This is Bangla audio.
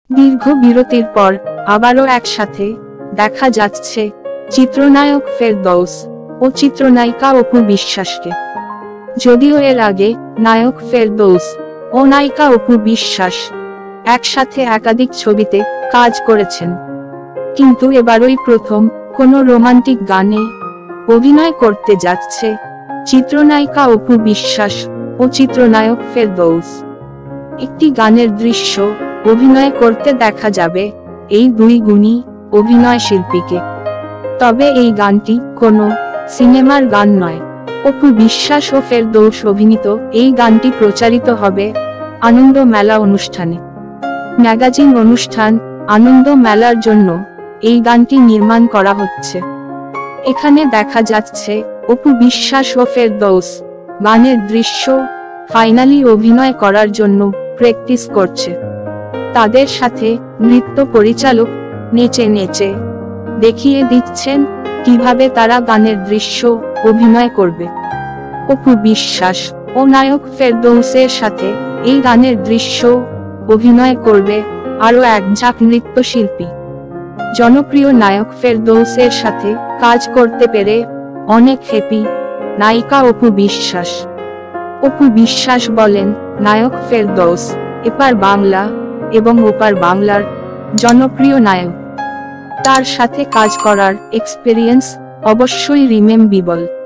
দীর্ঘ বিরতির পর আবারও একসাথে দেখা যাচ্ছে চিত্রনায়ক ফেরদৌস ও চিত্রনায়িকা অপু বিশ্বাসকে। যদিও এর আগে নায়ক ফেরদৌস ও নায়িকা অপু বিশ্বাস একসাথে একাধিক ছবিতে কাজ করেছেন, কিন্তু এবারই প্রথম কোনো রোমান্টিক গানে অভিনয় করতে যাচ্ছে চিত্রনায়িকা অপু বিশ্বাস ও চিত্রনায়ক ফেরদৌস। একটি গানের দৃশ্য অভিনয় করতে দেখা যাবে এই দুই গুণী অভিনয় শিল্পীকে। তবে এই গানটি কোনো সিনেমার গান নয়। অপু বিশ্বাস ও ফেরদৌস অভিনীত এই গানটি প্রচারিত হবে আনন্দ মেলা অনুষ্ঠানে। ম্যাগাজিন অনুষ্ঠান আনন্দ মেলার জন্য এই গানটি নির্মাণ করা হচ্ছে। এখানে দেখা যাচ্ছে অপু বিশ্বাস ও ফেরদৌস গানের দৃশ্য ফাইনালি অভিনয় করার জন্য প্র্যাকটিস করছে। তাদের সাথে নৃত্য পরিচালক নেচে নেচে দেখিয়ে দিচ্ছেন কিভাবে তারা গানের দৃশ্য অভিনয় করবে। অপু বিশ্বাস ও নায়ক ফেরদৌসের সাথে এই গানের দৃশ্য অভিনয় করবে আরও এক ঝাঁক নৃত্যশিল্পী। জনপ্রিয় নায়ক ফেরদৌসের সাথে কাজ করতে পেরে অনেক হ্যাপি নায়িকা অপু বিশ্বাস। অপু বিশ্বাস বলেন, নায়ক ফেরদৌস এপার বাংলা এবং ওপার বাংলার জনপ্রিয় নায়ক। তার সাথে কাজ করার এক্সপেরিয়েন্স অবশ্যই রিমেম্বেবল।